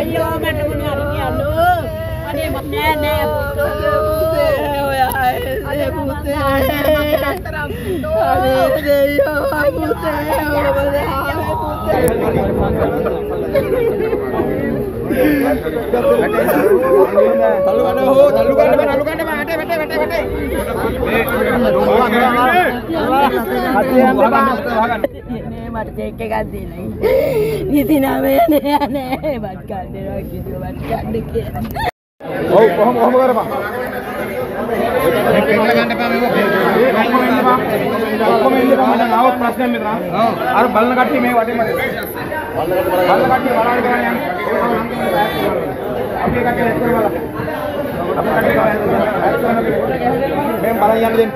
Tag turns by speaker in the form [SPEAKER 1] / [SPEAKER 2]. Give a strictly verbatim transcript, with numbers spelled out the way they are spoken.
[SPEAKER 1] අයියෝ මට මොන හරි කියන්නෝ අනේ මට නෑ නෑ පුතේ ඔය ආයේ පුතේ අනේ දෙයියෝ පුතේ තල්ලු ගන්න හෝ තල්ලු ගන්න බෑ තල්ලු ගන්න බෑ වැටේ වැටේ වැටේ වැටේ මේ මට චෙක් එකක් දීලා නිති නමේ නේ නේ බත් ගන්න දෙනවා කිව්වා බත් ගන්න කියලා ඔව් කොහොම කොහොම කරපන් ඒක ගන්න එපා මේක ඔක්කොම ඉන්න බා මට නාවත් ප්‍රශ්නයක් මෙතන අර බලන කට්ටිය මේ වටේ මට බලන කට්ටිය බලන්න ගන්න යන්න අපි කට්ටිය එක්ක බලන්න අපි කට්ටිය මේ බලන් යන්න දෙන්න